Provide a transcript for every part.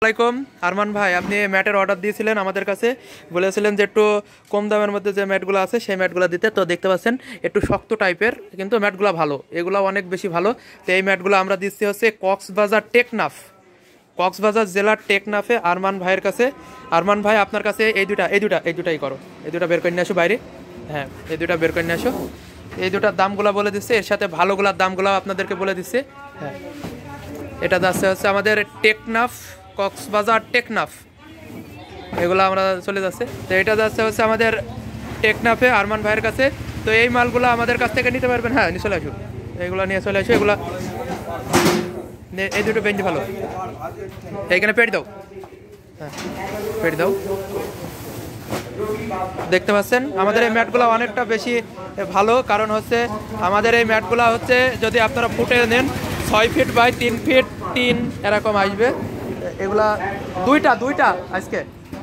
আসসালামাইকুম আরমান ভাই, আপনি ম্যাটের অর্ডার দিয়েছিলেন আমাদের কাছে, বলেছিলেন যে একটু কম দামের মধ্যে যে ম্যাটগুলো আছে সেই ম্যাটগুলো দিতে। তো দেখতে পাচ্ছেন একটু শক্ত টাইপের, কিন্তু ম্যাটগুলো ভালো, এগুলো অনেক বেশি ভালো। তো এই ম্যাটগুলো আমরা দিচ্ছি হচ্ছে কক্সবাজার জেলার টেকনাফে আরমান ভাইয়ের কাছে। আরমান ভাই আপনার কাছে এই দুটাই করো, এই দুটা বের করে নিয়ে আসো বাইরে। হ্যাঁ, এই দুটা বের করে নিয়ে আসো। এই দুটার দামগুলো বলে দিচ্ছে, এর সাথে ভালোগুলোর দামগুলো আপনাদেরকে বলে দিচ্ছে। হ্যাঁ, এটা যাচ্ছে হচ্ছে আমাদের কক্সবাজার টেকনাফ, এগুলো আমরা চলে যাচ্ছে। তো এটা যাচ্ছে হচ্ছে আমাদের টেকনাফে আরমান ভাইয়ের কাছে। তো এই মালগুলো আমাদের কাছ থেকে নিতে পারবেন। হ্যাঁ, নিয়ে চলে আসুন, এগুলো নিয়ে চলে আসো। এগুলো এই দুটো বেঞ্চ ভালো, এইখানে পেট দাও। হ্যাঁ, পেট দাও। দেখতে পাচ্ছেন আমাদের এই ম্যাটগুলো অনেকটা বেশি ভালো, কারণ হচ্ছে আমাদের এই ম্যাটগুলো হচ্ছে যদি আপনারা ফুটে নেন 6 ফিট বাই 3 ফিট 3 এরকম আসবে। এগুলা দুইটা আজকে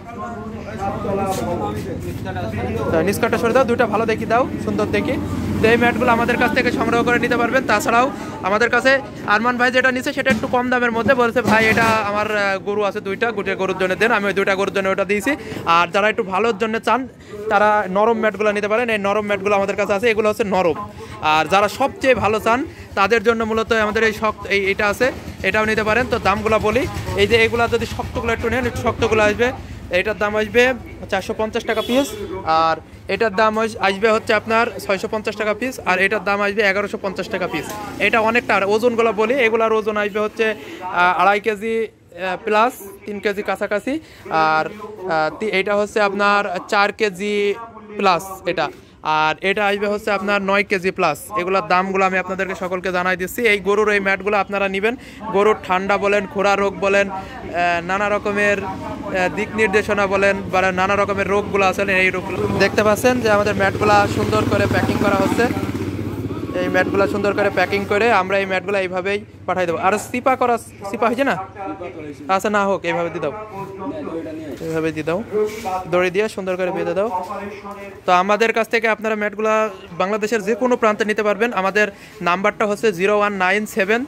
নিষ্কাটটা সরে দাও, দুইটা ভালো দেখি দাও, সুন্দর দেখি। তো এই ম্যাটগুলো আমাদের কাছ থেকে সংগ্রহ করে নিতে পারবেন। তাছাড়াও আমাদের কাছে আরমান ভাই যেটা নিচ্ছে সেটা একটু কম দামের মধ্যে বলছে, ভাই এটা আমার গরু আছে দুইটা, গরুর জন্য দেন। আমি ওই দুইটা গরুর জন্য ওটা দিয়েছি। আর যারা একটু ভালোর জন্য চান তারা নরম ম্যাটগুলো নিতে পারেন। এই নরম ম্যাটগুলো আমাদের কাছে আছে, এগুলো হচ্ছে নরম। আর যারা সবচেয়ে ভালো চান তাদের জন্য মূলত আমাদের এইটা আছে, এটাও নিতে পারেন। তো দামগুলো বলি, এই যে এগুলো যদি শক্তগুলো একটু নেন, একটু শক্তগুলো আসবে, এটার দাম আসবে 450 টাকা পিস। আর এটার দাম আসবে হচ্ছে আপনার 650 টাকা পিস। আর এটার দাম আসবে 1150 টাকা পিস। এটা অনেকটা। আর ওজনগুলো বলি, এগুলার ওজন আসবে হচ্ছে 2.5 কেজি প্লাস, 3 কেজি কাছাকাছি। আর এইটা হচ্ছে আপনার 4 কেজি প্লাস এটা। আর এটা আসবে হচ্ছে আপনার 9 কেজি প্লাস। এগুলোর দামগুলো আমি আপনাদেরকে সকলকে জানাই দিচ্ছি। এই গরুর এই ম্যাটগুলো আপনারা নেবেন। গরুর ঠান্ডা বলেন, খোরা রোগ বলেন, নানা রকমের দিক নির্দেশনা বলেন, বা নানা রকমের রোগগুলো আছে, এই রোগগুলো দেখতে পাচ্ছেন যে আমাদের ম্যাটগুলো সুন্দর করে প্যাকিং করা হচ্ছে। এই ম্যাটগুলো সুন্দর করে প্যাকিং করে আমরা এই ম্যাটগুলো এইভাবেই পাঠাই দেবো। আর সিপা হয়েছে না? আচ্ছা, না হোক, এইভাবে দিয়ে দাও, এইভাবে দিয়ে দাও, দড়ি দিয়ে সুন্দর করে বেঁধে দাও। তো আমাদের কাছ থেকে আপনারা ম্যাটগুলো বাংলাদেশের যে কোনো প্রান্তে নিতে পারবেন। আমাদের নাম্বারটা হচ্ছে 0197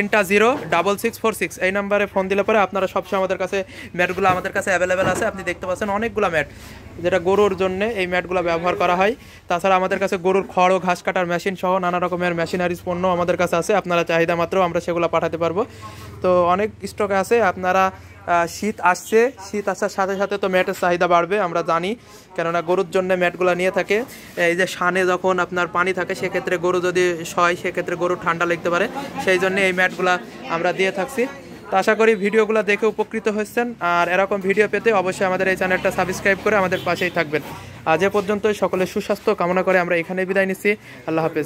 300 6646। এই নাম্বারে ফোন দিলে পরে আপনারা সবসময় আমাদের কাছে ম্যাটগুলো আমাদের কাছে অ্যাভেলেবেল আছে। আপনি দেখতে পাচ্ছেন অনেকগুলো ম্যাট, যেটা গরুর জন্য এই ম্যাটগুলো ব্যবহার করা হয়। তাছাড়া আমাদের কাছে গরুর খড় ও ঘাস কাটার মেশিন সহ নানা রকমের মেশিনারিজ পণ্য আমাদের কাছে আছে। আপনারা চাহিদা মাত্র আমরা সেগুলো পাঠাতে পারবো। তো অনেক স্টক আছে। আপনারা শীত আসছে, শীত আসার সাথে সাথে তো ম্যাটের চাহিদা বাড়বে, আমরা জানি। কেননা গরুর জন্য ম্যাটগুলো নিয়ে থাকে। এই যে সানে যখন আপনার পানি থাকে, সেক্ষেত্রে গরু যদি শয়, সেক্ষেত্রে গরুর ঠান্ডা লাগতে পারে, সেই জন্য এই ম্যাটগুলো আমরা দিয়ে থাকছি। তো আশা করি ভিডিওগুলো দেখে উপকৃত হচ্ছেন। আর এরকম ভিডিও পেতে অবশ্যই আমাদের এই চ্যানেলটা সাবস্ক্রাইব করে আমাদের পাশেই থাকবেন। আজ এ পর্যন্তই, সকলের সুস্বাস্থ্য কামনা করে আমরা এখানে বিদায় নিচ্ছি। আল্লাহ হাফেজ।